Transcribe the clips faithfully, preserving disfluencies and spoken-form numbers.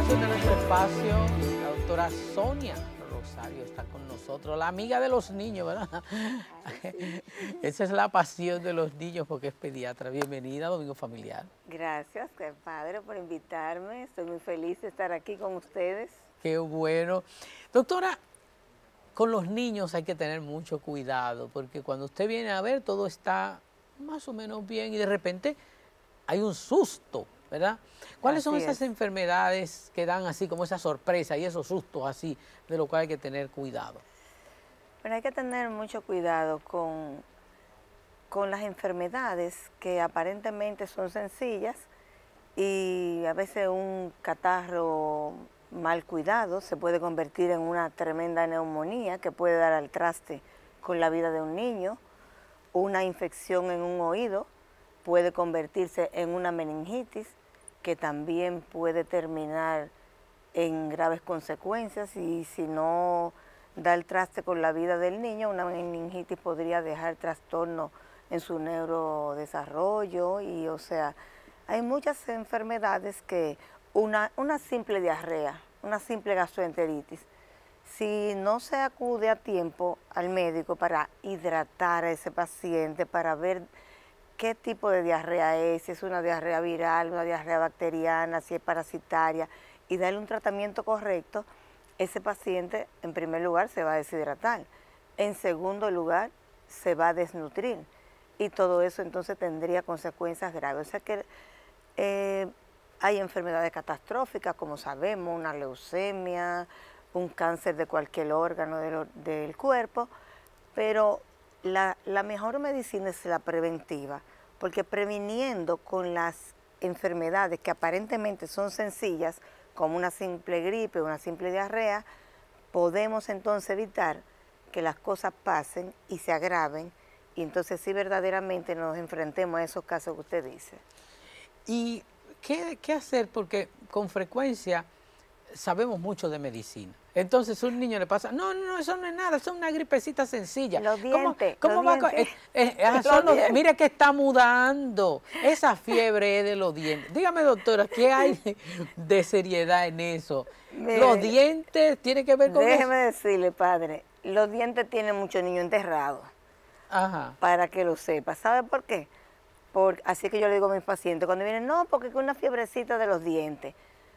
continuación de nuestro espacio, la doctora Sonia Rosario está con nosotros, la amiga de los niños, ¿verdad? Esa es la pasión de los niños porque es pediatra. Bienvenida a Domingo Familiar. Gracias, padre, por invitarme. Estoy muy feliz de estar aquí con ustedes. Qué bueno. Doctora, con los niños hay que tener mucho cuidado porque cuando usted viene a ver todo está más o menos bien y de repente hay un susto, ¿verdad? ¿Cuáles Así son esas es. enfermedades que dan así como esa sorpresa y esos sustos así de lo cual hay que tener cuidado? Pero hay que tener mucho cuidado con, con las enfermedades que aparentemente son sencillas y a veces un catarro mal cuidado se puede convertir en una tremenda neumonía que puede dar al traste con la vida de un niño. Una infección en un oído puede convertirse en una meningitis que también puede terminar en graves consecuencias y si no da el traste con la vida del niño, una meningitis podría dejar trastorno en su neurodesarrollo y o sea, hay muchas enfermedades que una, una simple diarrea, una simple gastroenteritis, si no se acude a tiempo al médico para hidratar a ese paciente, para ver qué tipo de diarrea es, si es una diarrea viral, una diarrea bacteriana, si es parasitaria, y darle un tratamiento correcto, ese paciente en primer lugar se va a deshidratar, en segundo lugar se va a desnutrir, y todo eso entonces tendría consecuencias graves. O sea que eh, hay enfermedades catastróficas, como sabemos, una leucemia, un cáncer de cualquier órgano de lo, del cuerpo, pero la, la mejor medicina es la preventiva, porque previniendo con las enfermedades que aparentemente son sencillas, como una simple gripe, una simple diarrea, podemos entonces evitar que las cosas pasen y se agraven, y entonces sí verdaderamente nos enfrentemos a esos casos que usted dice. ¿Y qué, qué hacer? Porque con frecuencia sabemos mucho de medicina. Entonces un niño le pasa, no, no, eso no es nada, eso es una gripecita sencilla. Los dientes, ¿Cómo, cómo los va dientes. eh, eh, Los son los, dientes. mire que está mudando, esa fiebre es de los dientes. Dígame, doctora, ¿qué hay de, de seriedad en eso? Mire, ¿Los dientes tiene que ver con déjeme eso? decirle, padre, los dientes tienen muchos niños enterrados, Ajá. para que lo sepa. ¿Sabe por qué? Por, así que yo le digo a mis pacientes, cuando vienen, no, porque es una fiebrecita de los dientes.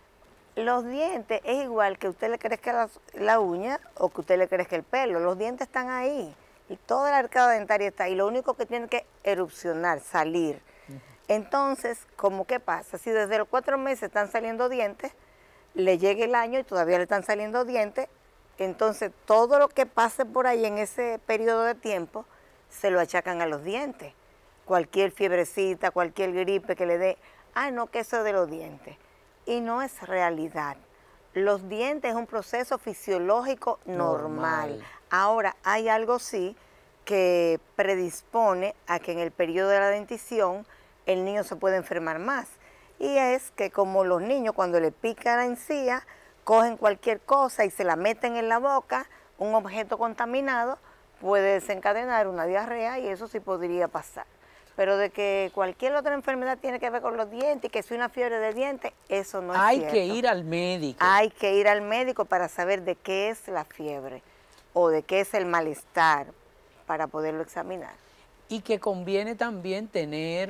Los dientes es igual que usted le crezca la, la uña o que usted le crezca el pelo. Los dientes están ahí y toda la arcada dentaria está ahí. Lo único que tiene que erupcionar, salir. Uh-huh. Entonces, ¿cómo qué pasa? Si desde los cuatro meses están saliendo dientes, le llega el año y todavía le están saliendo dientes, entonces todo lo que pase por ahí en ese periodo de tiempo se lo achacan a los dientes. Cualquier fiebrecita, cualquier gripe que le dé, ah, no, que eso es de los dientes. Y no es realidad. Los dientes es un proceso fisiológico normal. normal. Ahora, hay algo sí que predispone a que en el periodo de la dentición el niño se puede enfermar más. Y es que como los niños cuando le pican la encía, cogen cualquier cosa y se la meten en la boca, un objeto contaminado puede desencadenar una diarrea y eso sí podría pasar. Pero de que cualquier otra enfermedad tiene que ver con los dientes y que es una fiebre de dientes, eso no es Hay cierto. que ir al médico. Hay que ir al médico para saber de qué es la fiebre o de qué es el malestar para poderlo examinar. Y que conviene también tener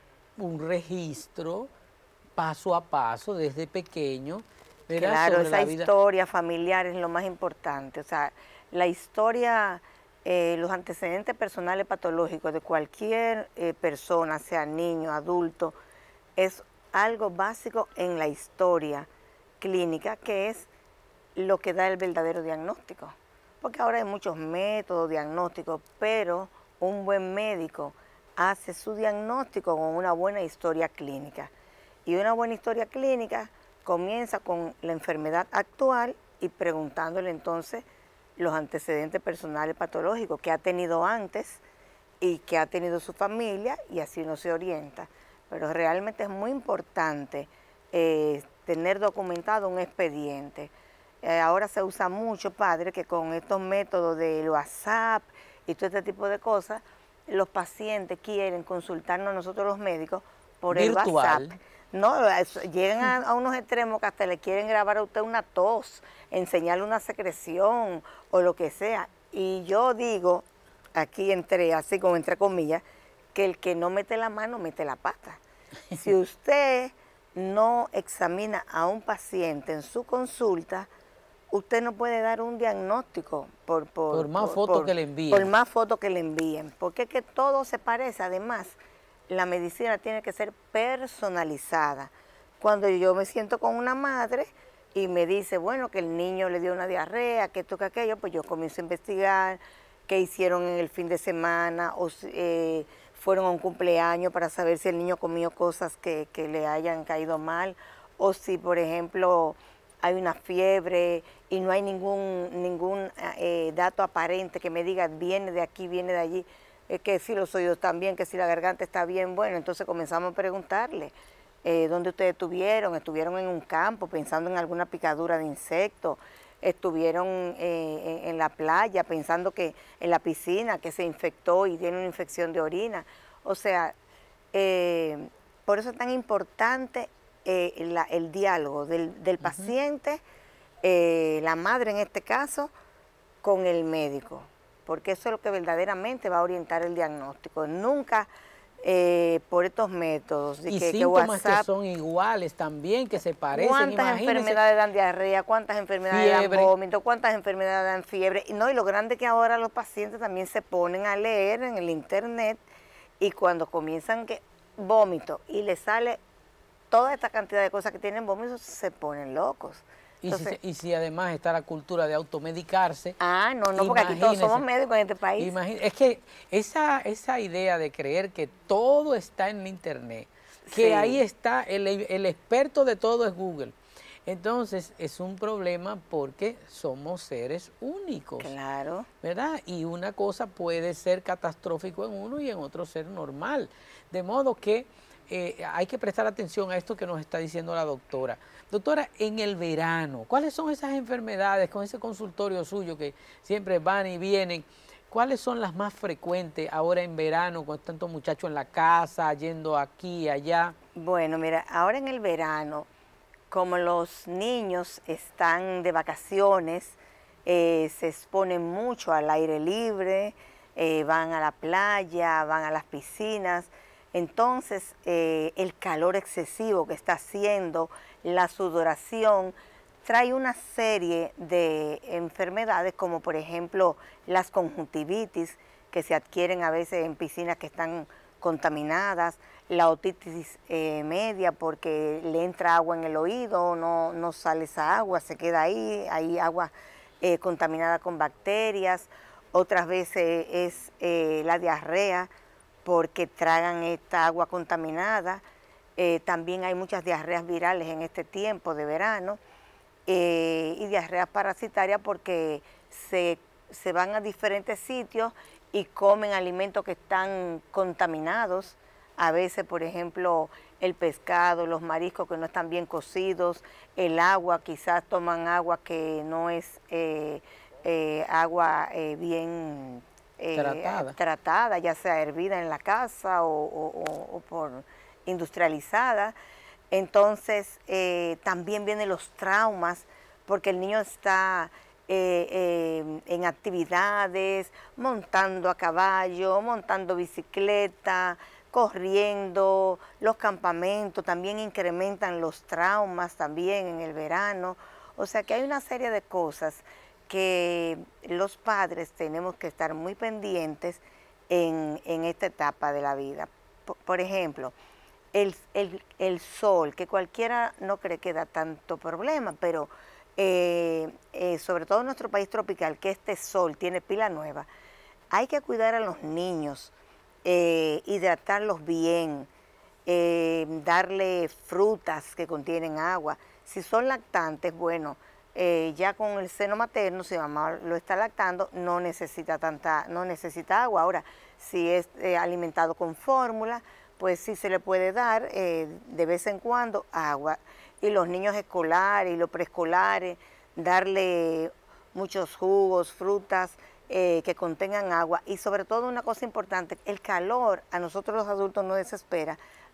un registro paso a paso desde pequeño. ¿Verdad? Claro, Sobre esa la vida. historia familiar es lo más importante. O sea, la historia... Eh, los antecedentes personales patológicos de cualquier eh, persona, sea niño, adulto, es algo básico en la historia clínica, que es lo que da el verdadero diagnóstico. Porque ahora hay muchos métodos diagnósticos, pero un buen médico hace su diagnóstico con una buena historia clínica. Y una buena historia clínica comienza con la enfermedad actual y preguntándole entonces los antecedentes personales patológicos que ha tenido antes y que ha tenido su familia y así uno se orienta. Pero realmente es muy importante eh, tener documentado un expediente. Eh, ahora se usa mucho, padre, que con estos métodos de WhatsApp y todo este tipo de cosas, los pacientes quieren consultarnos a nosotros los médicos por Virtual. el WhatsApp. No, eso, llegan a, a unos extremos que hasta le quieren grabar a usted una tos, enseñarle una secreción o lo que sea. Y yo digo, aquí entre, así como entre comillas, que el que no mete la mano, mete la pata. Si usted no examina a un paciente en su consulta, usted no puede dar un diagnóstico por, por, por más por, fotos por, que le envíen. Por más fotos que le envíen, porque es que todo se parece. Además, la medicina tiene que ser personalizada. Cuando yo me siento con una madre y me dice, bueno, que el niño le dio una diarrea, que esto, que aquello, pues yo comienzo a investigar qué hicieron en el fin de semana, o eh, fueron a un cumpleaños para saber si el niño comió cosas que, que le hayan caído mal, o si, por ejemplo, hay una fiebre y no hay ningún, ningún eh, dato aparente que me diga viene de aquí, viene de allí, eh, que si los oídos están bien, que si la garganta está bien. Bueno, entonces comenzamos a preguntarle, eh, ¿dónde ustedes estuvieron? ¿Estuvieron en un campo pensando en alguna picadura de insecto? ¿Estuvieron eh, en, en la playa pensando que en la piscina que se infectó y tiene una infección de orina? O sea, eh, por eso es tan importante Eh, la, el diálogo del, del uh-huh. paciente, eh, la madre en este caso, con el médico, porque eso es lo que verdaderamente va a orientar el diagnóstico. Nunca eh, por estos métodos. De y que, síntomas que, WhatsApp, que son iguales también, que se parecen. ¿Cuántas Imagínense. enfermedades dan diarrea? ¿Cuántas enfermedades fiebre. dan vómito? ¿Cuántas enfermedades dan fiebre? Y, no, y lo grande que ahora los pacientes también se ponen a leer en el internet, y cuando comienzan que vómito y les sale toda esta cantidad de cosas que tienen vómitos, se ponen locos. Entonces, y, si, y si además está la cultura de automedicarse. Ah, no, no, porque aquí todos somos médicos en este país. Es que esa, esa idea de creer que todo está en internet, que sí. ahí está, el, el experto de todo es Google. Entonces, es un problema porque somos seres únicos. Claro. ¿Verdad? Y una cosa puede ser catastrófico en uno y en otro ser normal. De modo que Eh, hay que prestar atención a esto que nos está diciendo la doctora. Doctora, en el verano, ¿cuáles son esas enfermedades con ese consultorio suyo que siempre van y vienen? ¿Cuáles son las más frecuentes ahora en verano con tantos muchachos en la casa, yendo aquí y allá? Bueno, mira, ahora en el verano, como los niños están de vacaciones, eh, se exponen mucho al aire libre, eh, van a la playa, van a las piscinas. Entonces, eh, el calor excesivo que está haciendo, la sudoración, trae una serie de enfermedades como por ejemplo las conjuntivitis, que se adquieren a veces en piscinas que están contaminadas, la otitis eh, media porque le entra agua en el oído, no, no sale esa agua, se queda ahí, hay agua eh, contaminada con bacterias. Otras veces es eh, la diarrea, porque tragan esta agua contaminada. Eh, también hay muchas diarreas virales en este tiempo de verano, eh, y diarreas parasitarias porque se, se van a diferentes sitios y comen alimentos que están contaminados. A veces, por ejemplo, el pescado, los mariscos que no están bien cocidos, el agua, quizás toman agua que no es eh, eh, agua eh, bien Eh, tratada. tratada, ya sea hervida en la casa o, o, o por industrializada. Entonces, eh, también vienen los traumas, porque el niño está eh, eh, en actividades, montando a caballo, montando bicicleta, corriendo, los campamentos también incrementan los traumas también en el verano. O sea que hay una serie de cosas que los padres tenemos que estar muy pendientes en, en esta etapa de la vida. Por, por ejemplo, el, el, el sol, que cualquiera no cree que da tanto problema, pero eh, eh, sobre todo en nuestro país tropical, que este sol tiene pila nueva, hay que cuidar a los niños, eh, hidratarlos bien, eh, darle frutas que contienen agua. Si son lactantes, bueno, Eh, ya con el seno materno, si mamá lo está lactando, no necesita tanta, no necesita agua. Ahora, si es eh, alimentado con fórmula, pues sí se le puede dar eh, de vez en cuando agua. Y los niños escolares y los preescolares, darle muchos jugos, frutas eh, que contengan agua. Y sobre todo una cosa importante, el calor a nosotros los adultos nos desespera,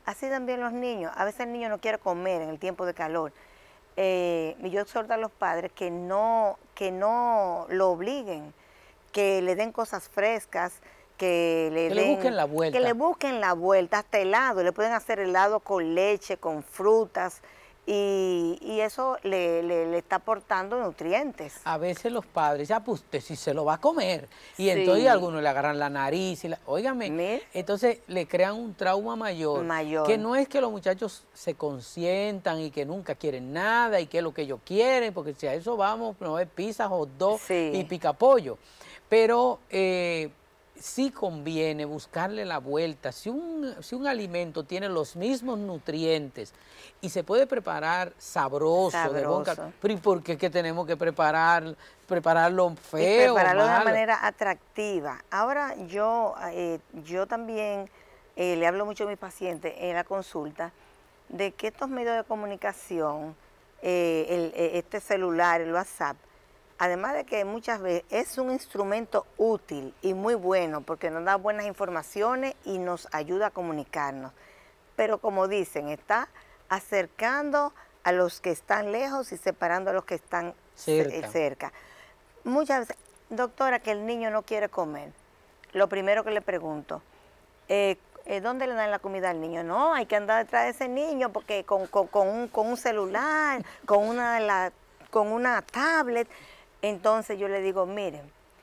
Así también los niños. A veces el niño no quiere comer en el tiempo de calor. Eh, y yo exhorto a los padres que no, que no lo obliguen, que le den cosas frescas, que le que den, le busquen la vuelta. Que le busquen la vuelta, hasta helado. Le pueden hacer helado con leche, con frutas, y, y eso le, le, le está aportando nutrientes. A veces los padres, ya pues usted si se lo va a comer, y Sí. entonces algunos le agarran la nariz, y la, óigame, Mira. entonces le crean un trauma mayor, Mayor. que no es que los muchachos se consientan y que nunca quieren nada y que es lo que ellos quieren, porque si a eso vamos, no es pizza, hot dog Sí. y picapollo, pero eh, sí conviene buscarle la vuelta. Si un, si un alimento tiene los mismos nutrientes y se puede preparar sabroso, Sabroso. de buen cal- pero ¿y por qué es que tenemos que preparar, prepararlo Y feo? prepararlo de una malo? manera atractiva. Ahora yo, eh, yo también eh, le hablo mucho a mis pacientes en la consulta de que estos medios de comunicación, eh, el, eh, este celular, el WhatsApp, además de que muchas veces es un instrumento útil y muy bueno porque nos da buenas informaciones y nos ayuda a comunicarnos. Pero como dicen, está acercando a los que están lejos y separando a los que están Cerca. cerca. Muchas veces, doctora, que el niño no quiere comer. Lo primero que le pregunto, eh, eh, ¿dónde le dan la comida al niño? No, hay que andar detrás de ese niño porque con, con, con, un, con un celular, con una, la, con una tablet. Entonces yo le digo, miren,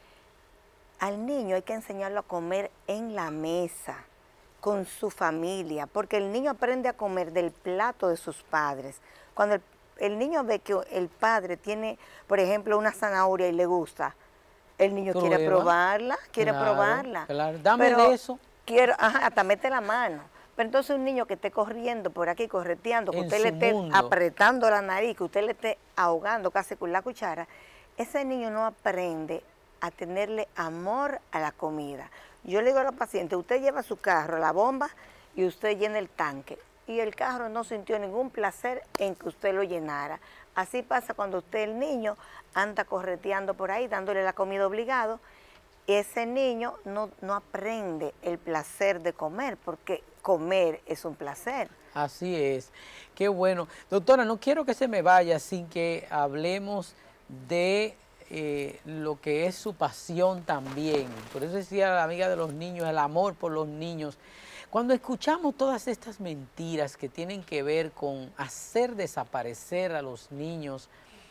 al niño hay que enseñarlo a comer en la mesa, con su familia, porque el niño aprende a comer del plato de sus padres. Cuando el, el niño ve que el padre tiene, por ejemplo, una zanahoria y le gusta, el niño Prueba. quiere probarla, quiere Claro, probarla. claro. Dame Pero de eso. Quiero, ajá, hasta mete la mano. Pero entonces un niño que esté corriendo por aquí, correteando, que En usted su le esté mundo. apretando la nariz, que usted le esté ahogando casi con la cuchara, ese niño no aprende a tenerle amor a la comida. Yo le digo a los pacientes, usted lleva su carro a la bomba y usted llena el tanque. Y el carro no sintió ningún placer en que usted lo llenara. Así pasa cuando usted, el niño, anda correteando por ahí, dándole la comida obligado. Ese niño no, no aprende el placer de comer, porque comer es un placer. Así es, qué bueno. Doctora, no quiero que se me vaya sin que hablemos de eh, lo que es su pasión también. Por eso decía la amiga de los niños, el amor por los niños. Cuando escuchamos todas estas mentiras que tienen que ver con hacer desaparecer a los niños,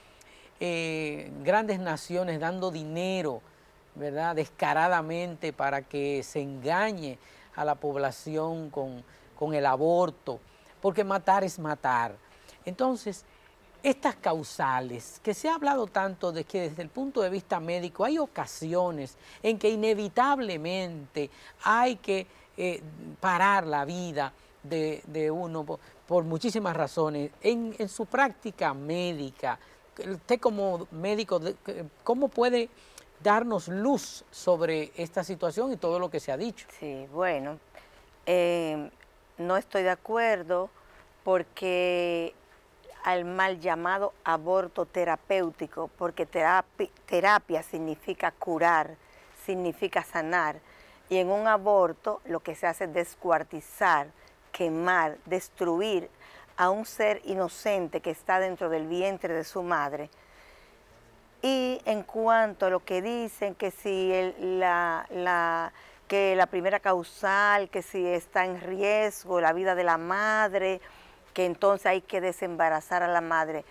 eh, grandes naciones dando dinero, ¿verdad?, descaradamente para que se engañe a la población con, con el aborto, porque matar es matar. Entonces, estas causales, que se ha hablado tanto de que desde el punto de vista médico hay ocasiones en que inevitablemente hay que eh, parar la vida de, de uno por, por muchísimas razones. En, en su práctica médica, usted como médico, ¿cómo puede darnos luz sobre esta situación y todo lo que se ha dicho? Sí, bueno, eh, no estoy de acuerdo porque al mal llamado aborto terapéutico, porque terapia, terapia significa curar, significa sanar, y en un aborto lo que se hace es descuartizar, quemar, destruir a un ser inocente que está dentro del vientre de su madre. Y en cuanto a lo que dicen, que si el, la, la, que la primera causal, que si está en riesgo la vida de la madre, que entonces hay que desembarazar a la madre,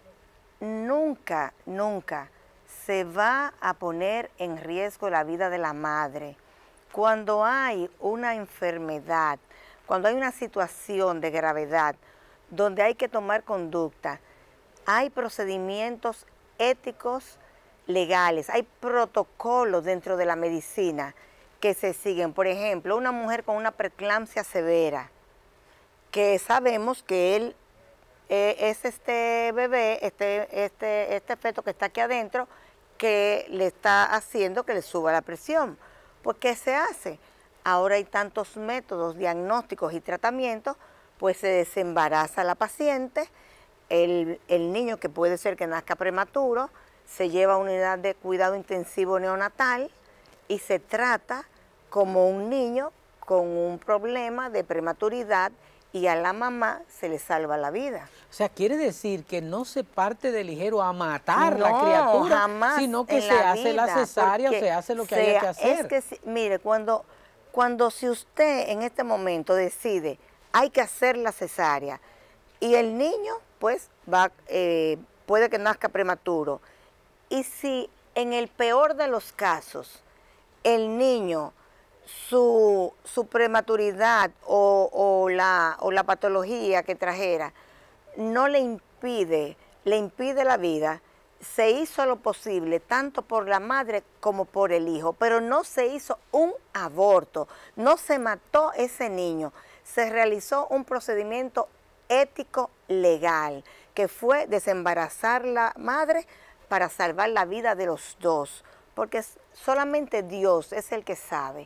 nunca, nunca se va a poner en riesgo la vida de la madre. Cuando hay una enfermedad, cuando hay una situación de gravedad, donde hay que tomar conducta, hay procedimientos éticos, legales, hay protocolos dentro de la medicina que se siguen. Por ejemplo, una mujer con una preeclampsia severa, que sabemos que él eh, es este bebé, este, este, este feto que está aquí adentro, que le está haciendo que le suba la presión. Pues, ¿qué se hace? Ahora hay tantos métodos diagnósticos y tratamientos, pues se desembaraza a la paciente, el, el niño, que puede ser que nazca prematuro, se lleva a una unidad de cuidado intensivo neonatal y se trata como un niño con un problema de prematuridad y a la mamá se le salva la vida. O sea, quiere decir que no se parte de ligero a matar No, la criatura, jamás sino que en se la hace la vida, cesárea o porque se hace lo que sea- haya que hacer. Es que, si- mire, cuando, cuando si usted en este momento decide, hay que hacer la cesárea, y el niño, pues, va, eh, puede que nazca prematuro, y si en el peor de los casos, el niño, su, su prematuridad o, o la, o la patología que trajera, no le impide, le impide la vida, se hizo lo posible, tanto por la madre como por el hijo, pero no se hizo un aborto, no se mató ese niño, se realizó un procedimiento ético legal, que fue desembarazar la madre para salvar la vida de los dos, porque solamente Dios es el que sabe,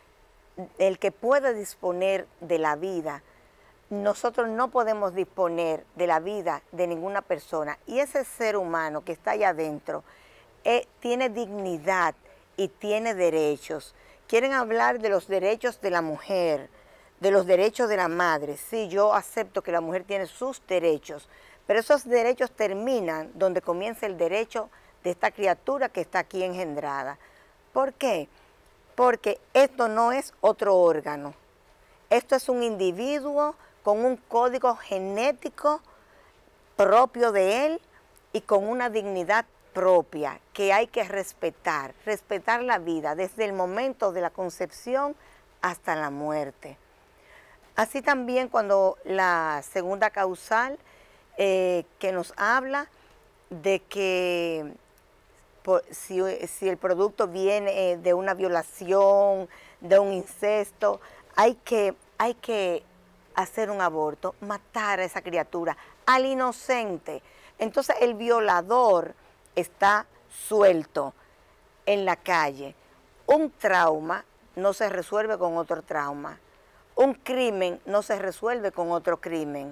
el que puede disponer de la vida. Nosotros no podemos disponer de la vida de ninguna persona, y ese ser humano que está allá adentro eh, tiene dignidad y tiene derechos. Quieren hablar de los derechos de la mujer, de los derechos de la madre. Sí, yo acepto que la mujer tiene sus derechos, pero esos derechos terminan donde comienza el derecho de esta criatura que está aquí engendrada. ¿Por qué? Porque esto no es otro órgano, esto es un individuo con un código genético propio de él y con una dignidad propia que hay que respetar, respetar la vida desde el momento de la concepción hasta la muerte. Así también cuando la segunda causal eh, que nos habla de que por, si, si el producto viene de una violación, de un incesto, hay que, hay que hacer un aborto, matar a esa criatura, al inocente. Entonces el violador está suelto en la calle. Un trauma no se resuelve con otro trauma. Un crimen no se resuelve con otro crimen.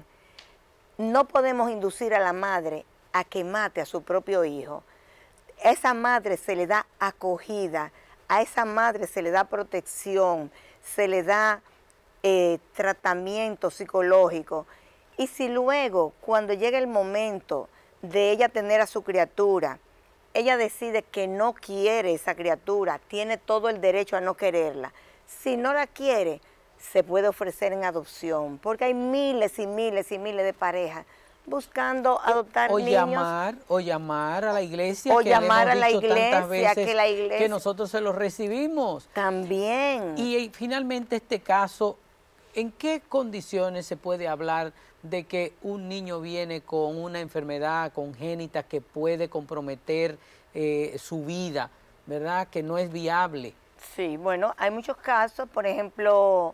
No podemos inducir a la madre a que mate a su propio hijo. A esa madre se le da acogida, a esa madre se le da protección, se le da eh, tratamiento psicológico. Y si luego, cuando llega el momento de ella tener a su criatura, ella decide que no quiere esa criatura, tiene todo el derecho a no quererla. Si no la quiere, se puede ofrecer en adopción, porque hay miles y miles y miles de parejas buscando adoptar o niños. Llamar, o llamar a la iglesia, O que llamar le hemos a la dicho iglesia, tantas veces que la iglesia- que nosotros se los recibimos. También. Y, y finalmente este caso, ¿en qué condiciones se puede hablar de que un niño viene con una enfermedad congénita que puede comprometer eh, su vida, ¿verdad? Que no es viable. Sí, bueno, hay muchos casos, por ejemplo,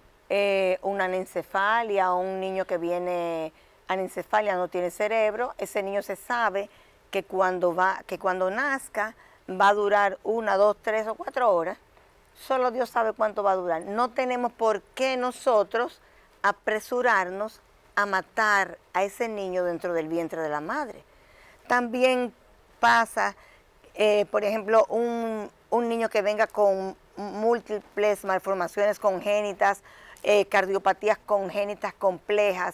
eh, una anencefalia o un niño que viene, anencefalia no tiene cerebro, ese niño se sabe que cuando, va, que cuando nazca va a durar una, dos, tres o cuatro horas, solo Dios sabe cuánto va a durar. No tenemos por qué nosotros apresurarnos a matar a ese niño dentro del vientre de la madre. También pasa, eh, por ejemplo, un, un niño que venga con múltiples malformaciones congénitas, eh, cardiopatías congénitas complejas.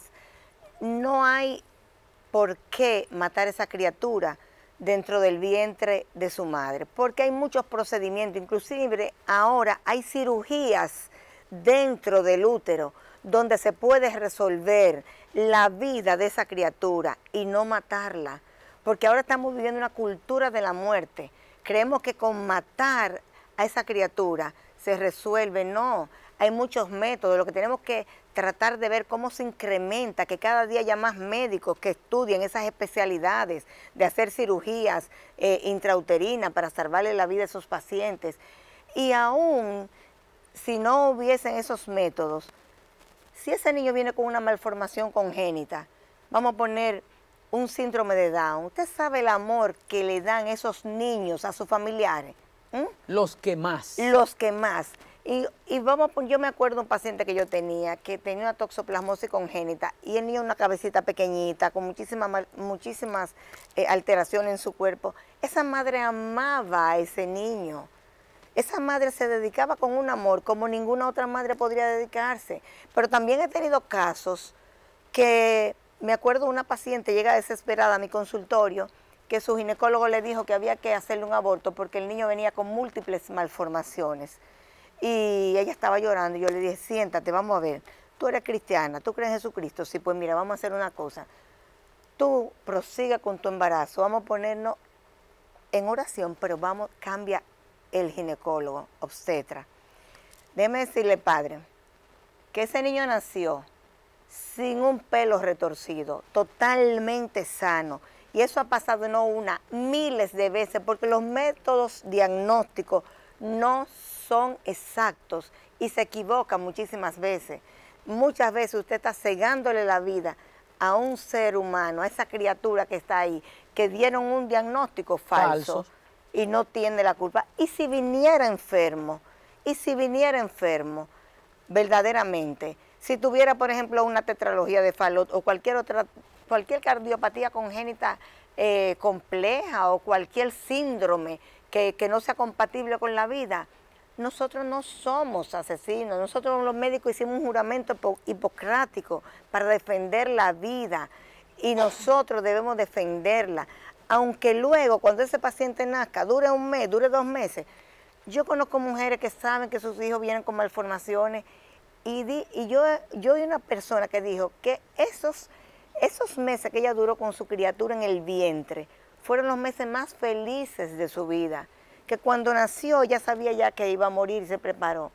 No hay por qué matar a esa criatura dentro del vientre de su madre, porque hay muchos procedimientos, inclusive ahora hay cirugías dentro del útero donde se puede resolver la vida de esa criatura y no matarla, porque ahora estamos viviendo una cultura de la muerte. Creemos que con matar a esa criatura se resuelve. No, hay muchos métodos. Lo que tenemos que tratar de ver cómo se incrementa, que cada día haya más médicos que estudien esas especialidades de hacer cirugías eh, intrauterinas para salvarle la vida a esos pacientes. Y aún si no hubiesen esos métodos, si ese niño viene con una malformación congénita, vamos a poner un síndrome de Down, usted sabe el amor que le dan esos niños a sus familiares. ¿Mm? Los que más. Los que más. Y, y vamos, yo me acuerdo de un paciente que yo tenía, que tenía una toxoplasmosis congénita, y él tenía una cabecita pequeñita, con muchísimas, muchísimas eh, alteraciones en su cuerpo. Esa madre amaba a ese niño. esa madre se dedicaba con un amor como ninguna otra madre podría dedicarse. Pero también he tenido casos que, me acuerdo, una paciente llega desesperada a mi consultorio, que su ginecólogo le dijo que había que hacerle un aborto porque el niño venía con múltiples malformaciones. Y ella estaba llorando y yo le dije, siéntate, vamos a ver, tú eres cristiana, tú crees en Jesucristo, sí, pues mira, vamos a hacer una cosa. Tú prosiga con tu embarazo, vamos a ponernos en oración, pero vamos, cambia el ginecólogo, obstetra. Déjeme decirle, padre, que ese niño nació sin un pelo retorcido, totalmente sano. Y eso ha pasado no una, miles de veces, porque los métodos diagnósticos no son exactos y se equivocan muchísimas veces. Muchas veces usted está cegándole la vida a un ser humano, a esa criatura que está ahí, que dieron un diagnóstico falso, falso. Y no tiene la culpa. Y si viniera enfermo, y si viniera enfermo, verdaderamente, si tuviera, por ejemplo, una tetralogía de Fallot o cualquier otra, cualquier cardiopatía congénita eh, compleja o cualquier síndrome que, que no sea compatible con la vida, nosotros no somos asesinos. Nosotros los médicos hicimos un juramento hipocrático para defender la vida y nosotros debemos defenderla. Aunque luego, cuando ese paciente nazca, dure un mes, dure dos meses. Yo conozco mujeres que saben que sus hijos vienen con malformaciones y, di, y yo, yo vi una persona que dijo que esos, esos meses que ella duró con su criatura en el vientre fueron los meses más felices de su vida. Que cuando nació ya sabía ya que iba a morir y se preparó.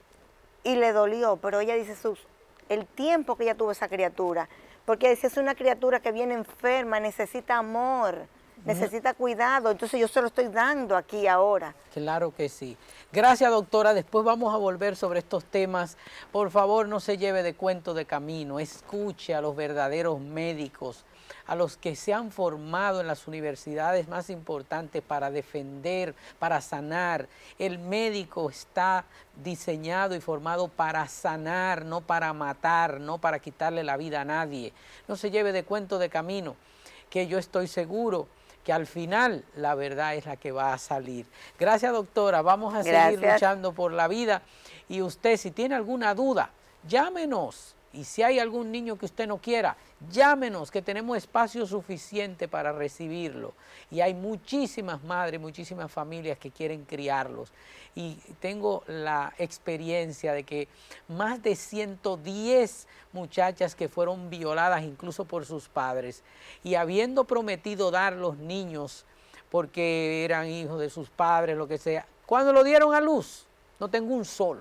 Y le dolió, pero ella dice, sus, el tiempo que ella tuvo esa criatura, porque dice, es una criatura que viene enferma, necesita amor, necesita cuidado, entonces yo se lo estoy dando aquí ahora. Claro que sí. Gracias, doctora. Después vamos a volver sobre estos temas. Por favor, no se lleve de cuento de camino, escuche a los verdaderos médicos, a los que se han formado en las universidades más importantes para defender, para sanar. El médico está diseñado y formado para sanar, no para matar, no para quitarle la vida a nadie. No se lleve de cuento de camino, que yo estoy seguro que al final la verdad es la que va a salir. Gracias, doctora. Vamos a Gracias. seguir luchando por la vida. Y usted, si tiene alguna duda, llámenos. Y si hay algún niño que usted no quiera, llámenos, que tenemos espacio suficiente para recibirlo. Y hay muchísimas madres, muchísimas familias que quieren criarlos. Y tengo la experiencia de que más de ciento diez muchachas que fueron violadas incluso por sus padres, y habiendo prometido dar los niños porque eran hijos de sus padres, lo que sea, cuando lo dieron a luz, no tengo un solo,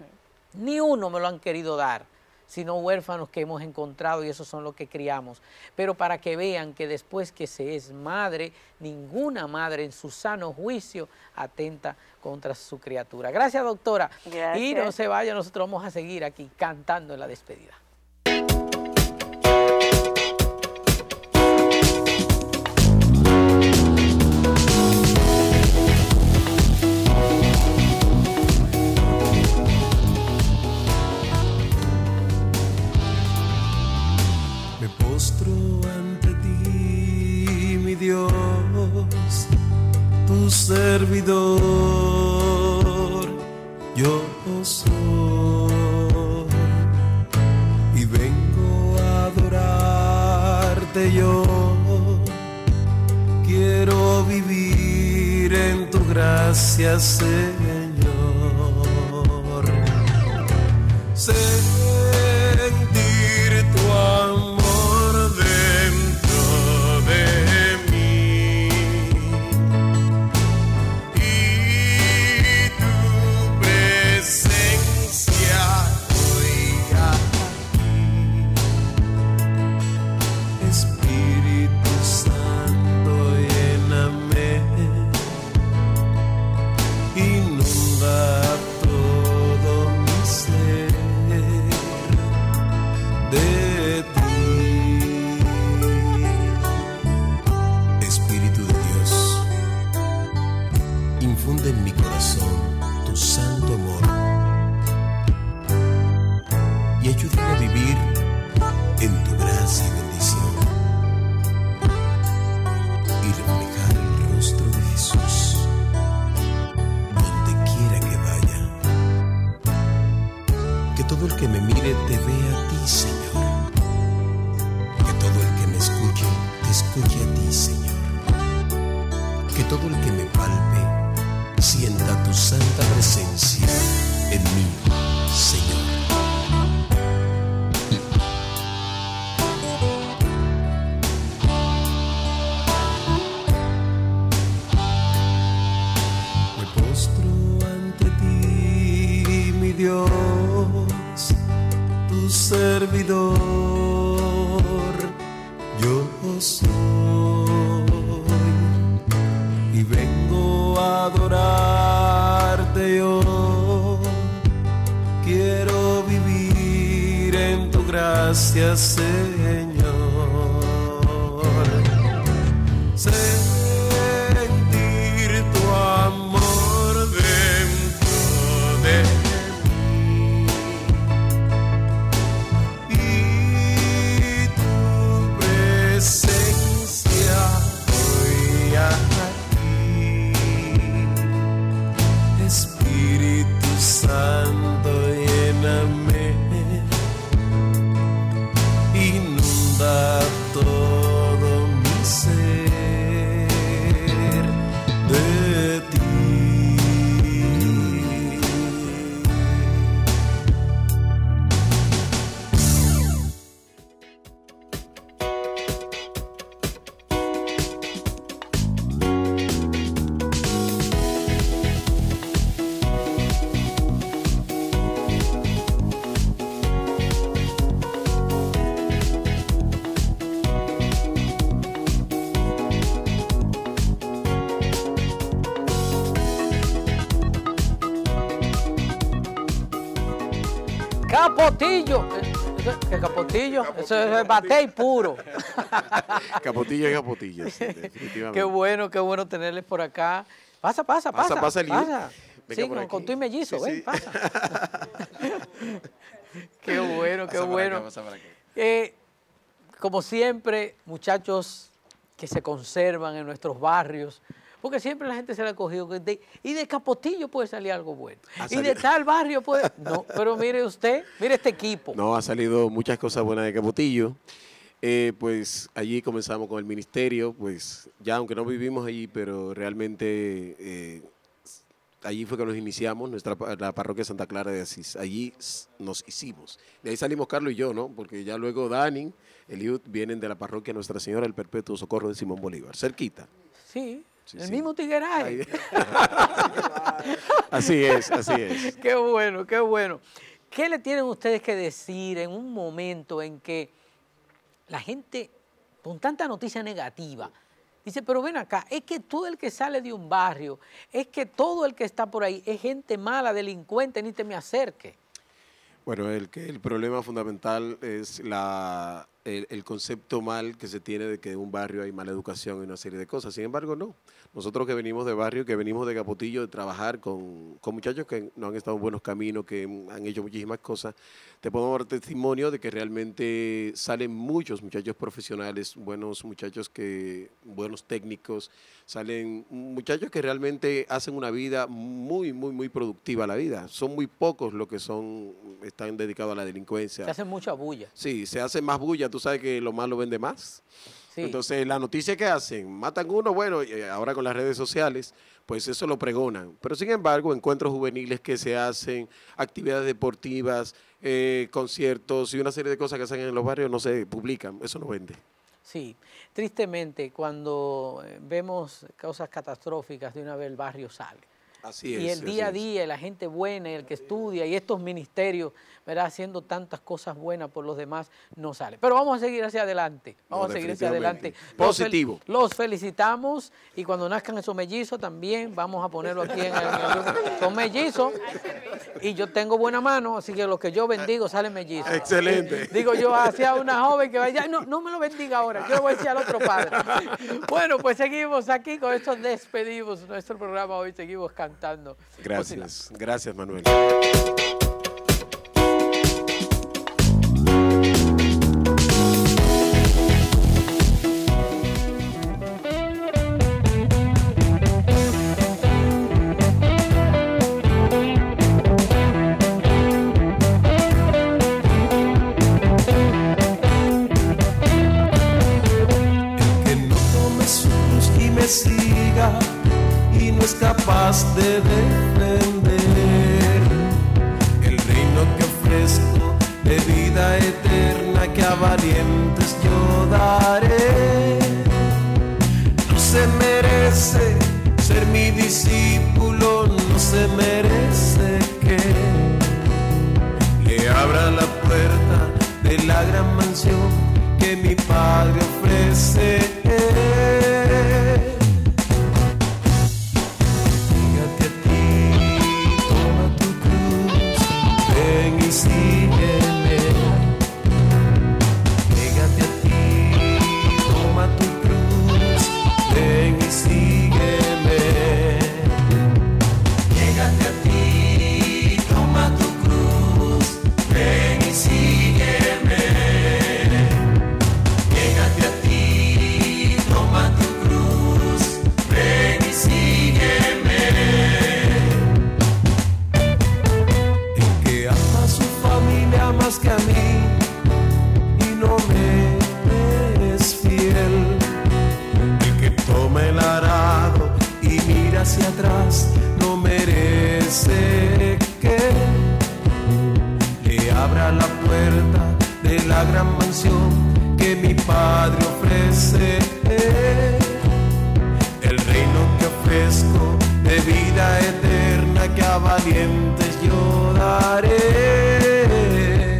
ni uno me lo han querido dar, sino huérfanos que hemos encontrado, y esos son los que criamos. Pero para que vean que después que se es madre, ninguna madre en su sano juicio atenta contra su criatura. Gracias, doctora. Gracias. Y no se vaya, nosotros vamos a seguir aquí cantando en la despedida. Tu servidor yo soy, y vengo a adorarte yo. Quiero vivir en tu gracia, Señor. Sentir tu amor dentro de mí, y tu presencia hoy aquí. Espíritu Santo, lléname, y no todo el que me palpe sienta tu santa presencia en mí, Señor. Me postro ante ti, mi Dios, tu servidor, yo soy, y vengo a adorarte yo. Quiero vivir en tu gracia, Señor. Sentir tu amor dentro de mí y tu presencia hoy aquí. Espíritu Santo, lléname, inunda todo mi ser de ti. Capotillo. ¿Qué capotillo? Eso es batey puro. Capotillo y capotillo, sí, definitivamente. Qué bueno, qué bueno tenerles por acá. Pasa, pasa, pasa. Pasa, pasa, Eliud. pasa. Venga Sí, por con, aquí. con tu y mellizo, Sí, ven, sí. pasa. Qué bueno, qué Pasa por bueno. acá, pasa por acá. Eh, como siempre, muchachos que se conservan en nuestros barrios, porque siempre la gente se le ha cogido. que de- y de Capotillo puede salir algo bueno. Ha Y de salido- tal barrio puede. No, pero mire usted, mire este equipo. No, ha salido muchas cosas buenas de Capotillo. Eh, pues allí comenzamos con el ministerio, pues ya aunque no vivimos allí, pero realmente eh, allí fue que nos iniciamos, nuestra pa- la parroquia Santa Clara de Asís. Allí s- nos hicimos. De ahí salimos Carlos y yo, ¿no? Porque ya luego Dani, Eliud vienen de la parroquia Nuestra Señora del Perpetuo Socorro de Simón Bolívar, cerquita. Sí, Sí, el sí. mismo tigueraje. Ahí- Así es, así es. Qué bueno, qué bueno. ¿Qué le tienen ustedes que decir en un momento en que la gente, con tanta noticia negativa, dice, pero ven acá, es que todo el que sale de un barrio, es que todo el que está por ahí es gente mala, delincuente, ni te me acerque? Bueno, el, que el problema fundamental es la, el, el concepto mal que se tiene de que en un barrio hay mala educación y una serie de cosas. Sin embargo, no. Nosotros que venimos de barrio, que venimos de Capotillo, de trabajar con, con muchachos que no han estado en buenos caminos, que han hecho muchísimas cosas, te podemos dar testimonio de que realmente salen muchos muchachos profesionales, buenos muchachos, que buenos técnicos, salen muchachos que realmente hacen una vida muy, muy, muy productiva a la vida. Son muy pocos los que son, están dedicados a la delincuencia. Se hace mucha bulla. Sí, se hace más bulla, tú sabes que lo malo vende más. Sí. Entonces, la noticia que hacen, matan uno, bueno, eh, ahora con las redes sociales, pues eso lo pregonan. Pero sin embargo, encuentros juveniles que se hacen, actividades deportivas, eh, conciertos y una serie de cosas que hacen en los barrios no se publican, eso no vende. Sí, tristemente cuando eh, vemos cosas catastróficas, de una vez el barrio sale. Así es. Y el así día a es. día, y la gente buena, y el que estudia, y estos ministerios, ¿verdad?, haciendo tantas cosas buenas por los demás, no sale. Pero vamos a seguir hacia adelante, vamos No, a seguir hacia definitivamente. adelante. Los fel- Positivo. Los felicitamos, y cuando nazcan esos mellizos también, vamos a ponerlo aquí en el, en el grupo. Son mellizos, y yo tengo buena mano, así que lo que yo bendigo sale mellizo. Excelente. Digo yo hacia una joven que vaya, no, no me lo bendiga ahora, yo le voy a decir al otro padre. Bueno, pues seguimos aquí, con esto despedimos nuestro programa hoy, seguimos cantando. Gracias, gracias Manuel. El que no tome su cruz y me siga y no es capaz de defender el reino que ofrezco de vida eterna que a valientes yo daré. No se merece ser mi discípulo, no se merece que le abra la puerta de la gran mansión que mi Padre ofrece. Fíjate a ti, toma tu cruz, ven y sígueme. Fíjate a ti, toma tu cruz, ven y sígueme. Fíjate a ti, toma tu cruz, ven y sígueme. Llégate a ti, toma tu cruz, ven y sígueme. El que ama a su familia más que a mí y no me es fiel. El que toma el arado y mira hacia atrás no merece que le abra la puerta de la gran mansión que mi Padre ofrece. El reino que ofrezco de vida eterna que a valientes yo daré.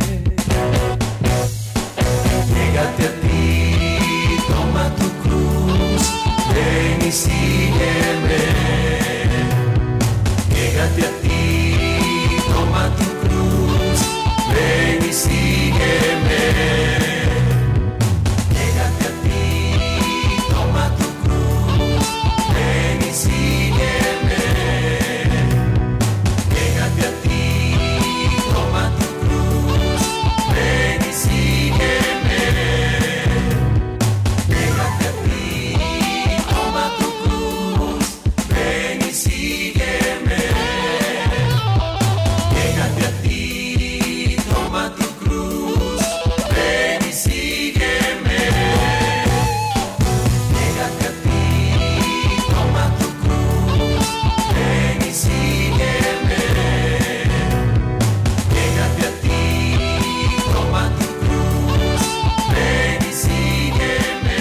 Llégate a ti, toma tu cruz, ven y sígueme. Llégate a ti, toma tu cruz, ven y sígueme. Llégate a ti, toma tu cruz, ven y sígueme. Llégate a ti, toma tu cruz, ven y sígueme. Llégate a ti, toma tu cruz, ven y sígueme. Llégate a ti, toma tu cruz, ven y sígueme. Llégate a ti, toma tu cruz, ven y sígueme. Llégate a ti, toma tu cruz, ven y sígueme.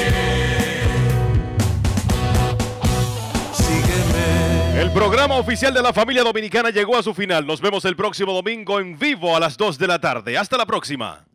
Sígueme. El programa oficial de la familia dominicana llegó a su final. Nos vemos el próximo domingo en vivo a las dos de la tarde. Hasta la próxima.